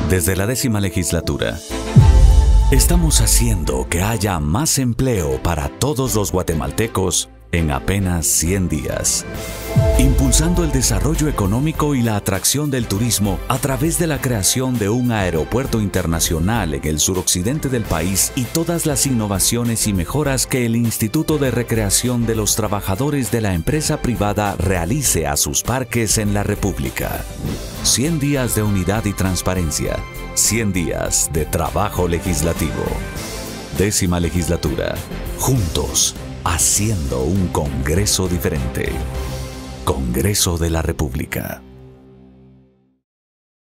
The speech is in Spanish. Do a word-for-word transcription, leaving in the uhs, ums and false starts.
Desde la décima legislatura, estamos haciendo que haya más empleo para todos los guatemaltecos en apenas cien días. Impulsando el desarrollo económico y la atracción del turismo a través de la creación de un aeropuerto internacional en el suroccidente del país y todas las innovaciones y mejoras que el Instituto de Recreación de los Trabajadores de la empresa privada realice a sus parques en la República. cien días de unidad y transparencia. cien días de trabajo legislativo. Décima legislatura. Juntos, haciendo un Congreso diferente. Congreso de la República.